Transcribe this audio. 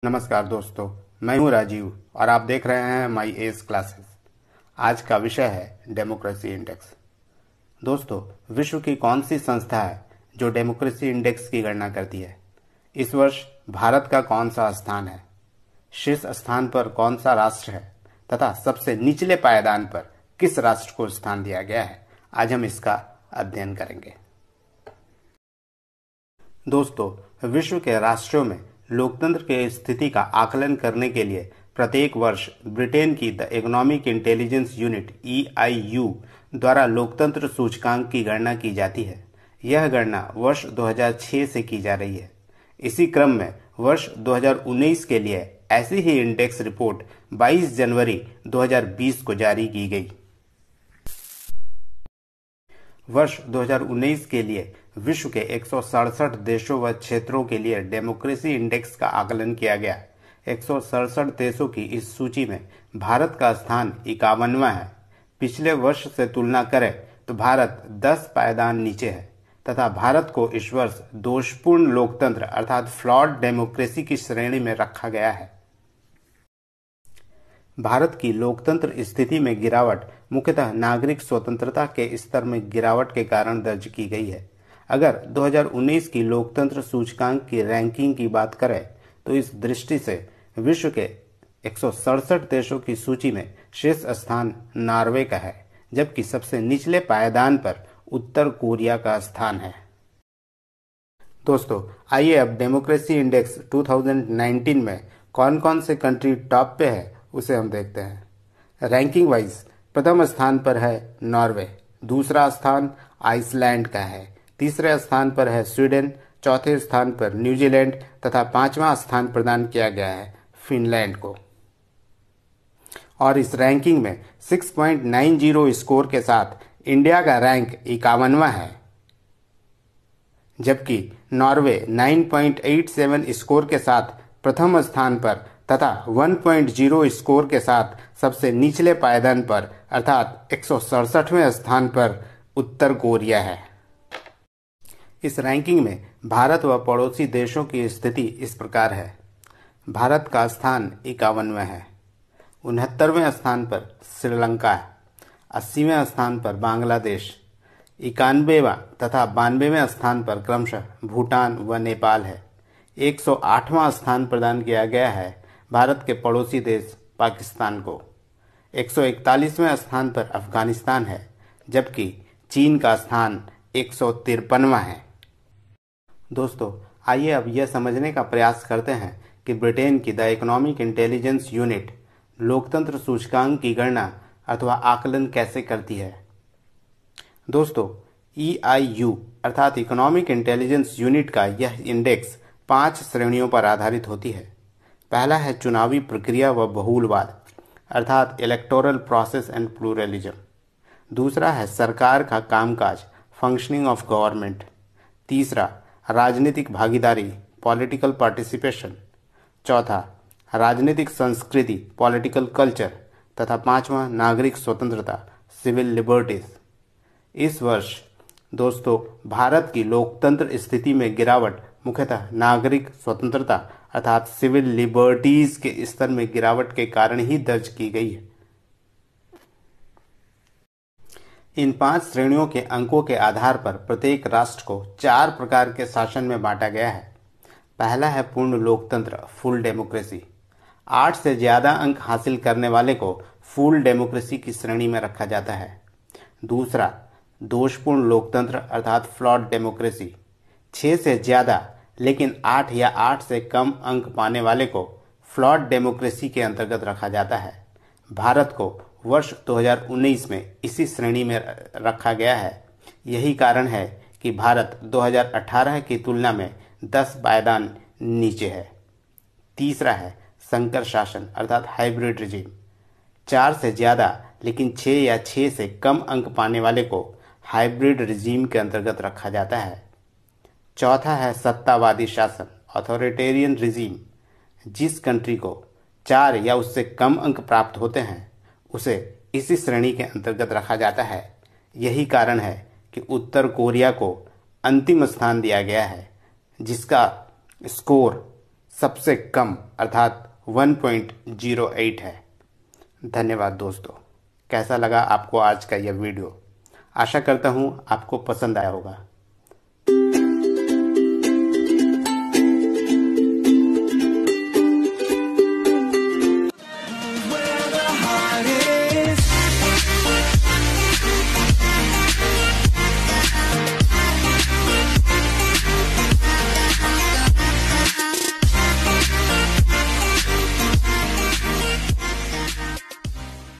नमस्कार दोस्तों, मैं हूं राजीव और आप देख रहे हैं माई एज क्लासेस। आज का विषय है डेमोक्रेसी इंडेक्स। दोस्तों, विश्व की कौन सी संस्था है जो डेमोक्रेसी इंडेक्स की गणना करती है? इस वर्ष भारत का कौन सा स्थान है? शीर्ष स्थान पर कौन सा राष्ट्र है तथा सबसे निचले पायदान पर किस राष्ट्र को स्थान दिया गया है? आज हम इसका अध्ययन करेंगे। दोस्तों, विश्व के राष्ट्रों में लोकतंत्र की स्थिति का आकलन करने के लिए प्रत्येक वर्ष ब्रिटेन की the economic intelligence unit (EIU) द्वारा लोकतंत्र सूचकांक की गणना की जाती है। यह गणना वर्ष 2006 से की जा रही है। इसी क्रम में वर्ष 2019 के लिए ऐसी ही इंडेक्स रिपोर्ट 22 जनवरी 2020 को जारी की गई। वर्ष 2019 के लिए विश्व के 167 देशों व क्षेत्रों के लिए डेमोक्रेसी इंडेक्स का आकलन किया गया। 167 देशों की इस सूची में भारत का स्थान 51वां है। पिछले वर्ष से तुलना करें तो भारत 10 पायदान नीचे है तथा भारत को इस वर्ष दोषपूर्ण लोकतंत्र अर्थात फ्लॉड डेमोक्रेसी की श्रेणी में रखा गया है। भारत की लोकतंत्र स्थिति में गिरावट मुख्यतः नागरिक स्वतंत्रता के स्तर में गिरावट के कारण दर्ज की गई है। अगर 2019 की लोकतंत्र सूचकांक की रैंकिंग की बात करें तो इस दृष्टि से विश्व के 167 देशों की सूची में शीर्ष स्थान नॉर्वे का है, जबकि सबसे निचले पायदान पर उत्तर कोरिया का स्थान है। दोस्तों, आइए अब डेमोक्रेसी इंडेक्स 2019 में कौन कौन से कंट्री टॉप पे है उसे हम देखते हैं। रैंकिंग वाइज प्रथम स्थान पर है नॉर्वे, दूसरा स्थान आइसलैंड का है, तीसरे स्थान पर है स्वीडन, चौथे स्थान पर न्यूजीलैंड तथा पांचवां स्थान प्रदान किया गया है फिनलैंड को। और इस रैंकिंग में 6.90 स्कोर के साथ इंडिया का रैंक 51वां है, जबकि नॉर्वे 9.87 स्कोर के साथ प्रथम स्थान पर तथा 1.0 स्कोर के साथ सबसे निचले पायदान पर अर्थात 167वें स्थान पर उत्तर कोरिया है। इस रैंकिंग में भारत व पड़ोसी देशों की स्थिति इस प्रकार है। भारत का स्थान 51वां है, 69वें स्थान पर श्रीलंका, 80वें स्थान पर बांग्लादेश, 91वां तथा 92वें स्थान पर क्रमशः भूटान व नेपाल है। 108वां स्थान प्रदान किया गया है भारत के पड़ोसी देश पाकिस्तान को। 141वें स्थान पर अफगानिस्तान है, जबकि चीन का स्थान 153वां है। दोस्तों, आइए अब यह समझने का प्रयास करते हैं कि ब्रिटेन की द इकोनॉमिक इंटेलिजेंस यूनिट लोकतंत्र सूचकांक की गणना अथवा आकलन कैसे करती है। दोस्तों, EIU अर्थात इकोनॉमिक इंटेलिजेंस यूनिट का यह इंडेक्स 5 श्रेणियों पर आधारित होती है। पहला है चुनावी प्रक्रिया व बहुलवाद अर्थात इलेक्टोरल प्रोसेस एंड प्लूरलिज्म। दूसरा है सरकार का कामकाज फंक्शनिंग ऑफ गवर्नमेंट। तीसरा राजनीतिक भागीदारी पॉलिटिकल पार्टिसिपेशन। चौथा राजनीतिक संस्कृति पॉलिटिकल कल्चर तथा पांचवा नागरिक स्वतंत्रता सिविल लिबर्टीज। इस वर्ष दोस्तों भारत की लोकतंत्र स्थिति में गिरावट मुख्यतः नागरिक स्वतंत्रता अर्थात सिविल लिबर्टीज के स्तर में गिरावट के कारण ही दर्ज की गई है। इन 5 श्रेणियों के अंकों के आधार पर प्रत्येक राष्ट्र को 4 प्रकार के शासन में बांटा गया है। पहला है पूर्ण लोकतंत्र फुल डेमोक्रेसी। 8 से ज्यादा अंक हासिल करने वाले को फुल डेमोक्रेसी की श्रेणी में रखा जाता है। दूसरा दोषपूर्ण लोकतंत्र अर्थात फ्लॉड डेमोक्रेसी। 6 से ज्यादा लेकिन 8 या 8 से कम अंक पाने वाले को फ्लॉड डेमोक्रेसी के अंतर्गत रखा जाता है। भारत को वर्ष 2019 में इसी श्रेणी में रखा गया है। यही कारण है कि भारत 2018 की तुलना में 10 पायदान नीचे है। तीसरा है संकर शासन अर्थात हाइब्रिड रिजीम। 4 से ज्यादा लेकिन 6 या 6 से कम अंक पाने वाले को हाइब्रिड रिजीम के अंतर्गत रखा जाता है। चौथा है सत्तावादी शासन अथॉरिटेरियन रिजीम। जिस कंट्री को 4 या उससे कम अंक प्राप्त होते हैं उसे इसी श्रेणी के अंतर्गत रखा जाता है। यही कारण है कि उत्तर कोरिया को अंतिम स्थान दिया गया है, जिसका स्कोर सबसे कम अर्थात 1.08 है। धन्यवाद दोस्तों। कैसा लगा आपको आज का यह वीडियो? आशा करता हूँ आपको पसंद आया होगा।